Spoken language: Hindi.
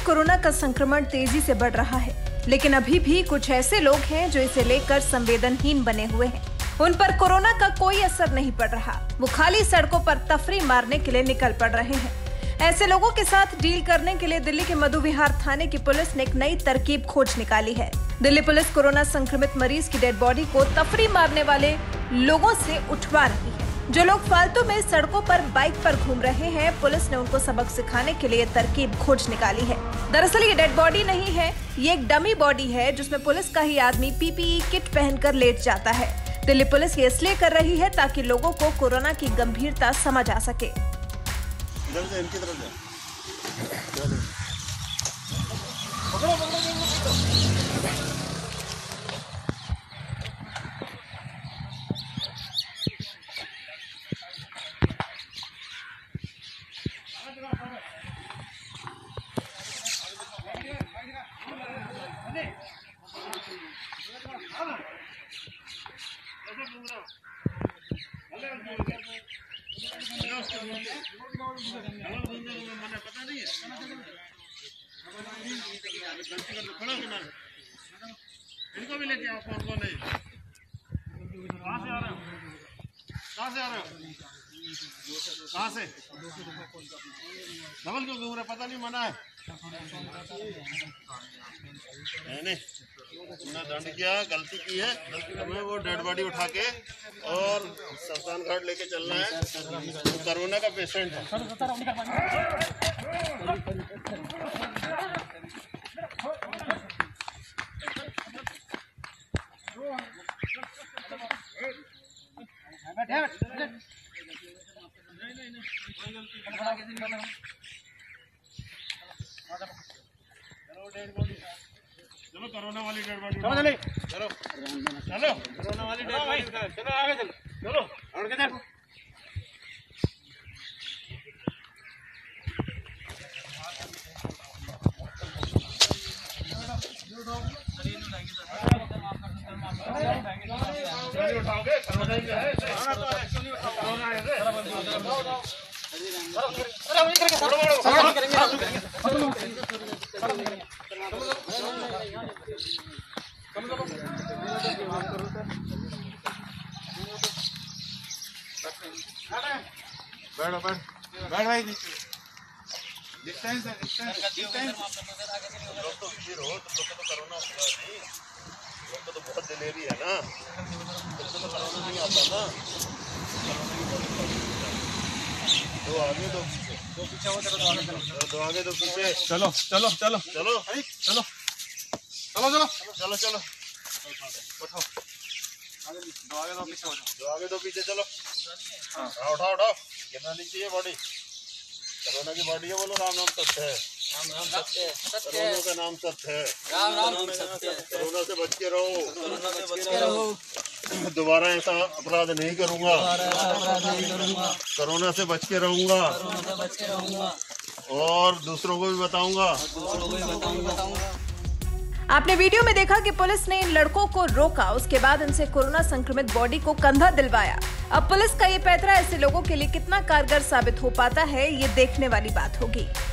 में कोरोना का संक्रमण तेजी से बढ़ रहा है, लेकिन अभी भी कुछ ऐसे लोग हैं जो इसे लेकर संवेदनहीन बने हुए हैं। उन पर कोरोना का कोई असर नहीं पड़ रहा। वो खाली सड़कों पर तफरीह मारने के लिए निकल पड़ रहे हैं। ऐसे लोगों के साथ डील करने के लिए दिल्ली के मधु विहार थाने की पुलिस ने एक नई तरकीब खोज निकाली है। दिल्ली पुलिस कोरोना संक्रमित मरीज की डेड बॉडी को तफरीह मारने वाले लोगों से उठवा रही है। जो लोग फालतू में सड़कों पर बाइक पर घूम रहे हैं, पुलिस ने उनको सबक सिखाने के लिए तरकीब खोज निकाली है। दरअसल ये डेड बॉडी नहीं है, ये एक डमी बॉडी है जिसमें पुलिस का ही आदमी पीपीई किट पहनकर लेट जाता है। दिल्ली पुलिस ये इसलिए कर रही है ताकि लोगों को कोरोना की गंभीरता समझ आ सके। इधर से इनकी तरफ जा। पता नहीं है इनको भी लेके आओ। कौन नहीं, कहाँ से आ रहे हो? कहाँ से आ रहे हो? कहाँ से? डबल क्यों घूम रहे? पता नहीं मना है। नहीं तुमने दंड किया, गलती की है। तुम्हें वो डेड बॉडी उठा के और शमशान घाट लेके चलना है। तो कोरोना का पेशेंट है। चलो कोरोना वाली डेड बॉडी चलो चलो कोरोना वाली डेड बॉडी चलो आगे चलो चलो और किधर उठाओगे? कोरोना ही है, कोरोना है। बैठो बैठ भाई डिस्टेंस लोग तो फिर हो, तुम लोग को तो कोरोना हुआ नहीं, लोग को तो बहुत दिलेरी है ना, तुमको तो कोरोना नहीं आता ना। दो आगे दो पीछे, दो पीछे हो चलो, दो आगे दो पीछे। चलो चलो चलो चलो चलो चलो चलो चलो चलो उठाओ, दो आगे दो पीछे हो जाओ, दो आगे दो पीछे चलो। हाँ उठाओ उठाओ, गिरना नहीं चाहिए बॉडी। कोरोना की बॉडी है, बोलो राम नाम सत्य है, राम नाम सत्य है, कोरोना का नाम सत्य है, राम नाम सत्य है। कोरोना से बच के रहो, कोरोना से बच के रहो। दोबारा ऐसा अपराध नहीं करूंगा, कोरोना से बच के रहूंगा और दूसरों को भी बताऊंगा। आपने वीडियो में देखा कि पुलिस ने इन लड़कों को रोका, उसके बाद इनसे कोरोना संक्रमित बॉडी को कंधा दिलवाया। अब पुलिस का ये पैंतरा ऐसे लोगों के लिए कितना कारगर साबित हो पाता है, ये देखने वाली बात होगी।